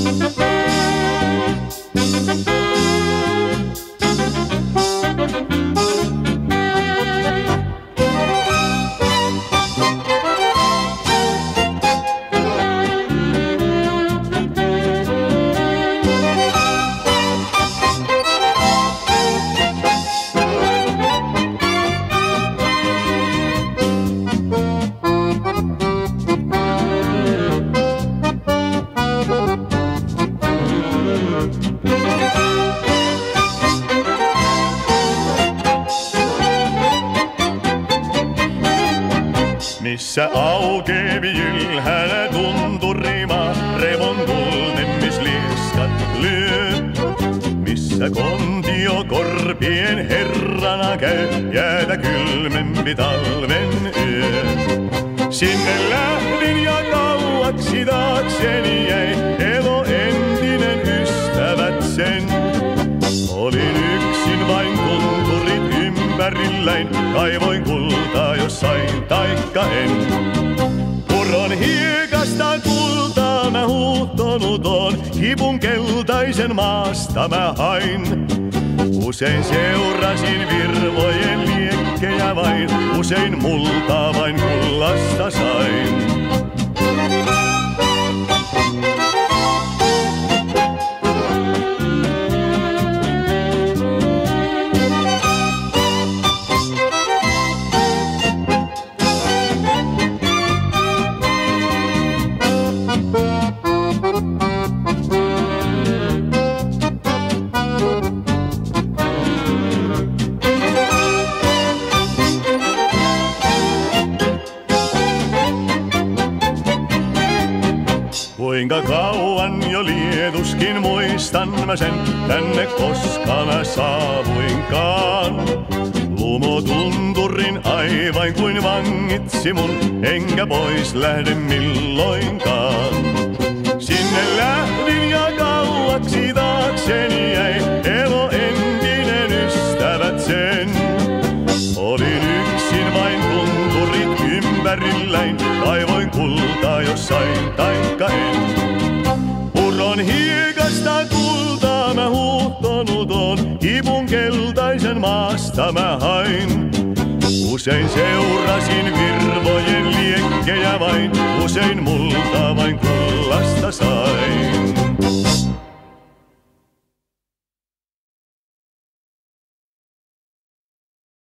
Missä aukeevi ylhäällä tunturimaa, revon kulnemmis lieskat lyö. Missä kontio korpien herrana käy, jäätä kylmempi talven yö. Sinne lähdin ja kauaksi taakseni jäi, elo entinen ystävät sen. Olin yksin vain tunturit ympärilläin, kaivoin kultaa jos sain taikka en. Puron hiekasta kultaa mä huuhtonut oon, kipun keltaisen maasta mä hain. Usein seurasin virvojen liekkejä vain, usein multaa vain kullasta sain. Kuinka kauan jo lietuskin muistan mä sen, tänne koska mä saavuinkaan. Lumotunturin aivan kuin vangitsi mun, enkä pois lähde milloinkaan. Sinne lähdin ja kauaksi taakseni jäi, elo entinen ystävät sen. Olin yksin vain tunturit ympärilläin, kaivoin kultaa jos sain taikka en. Puron hiekasta kultaa mä huuhtonut oon, kipun keltaisen maasta mä hain. Usein seurasin virvojen liekkejä vain, usein multaa vain kullasta sain.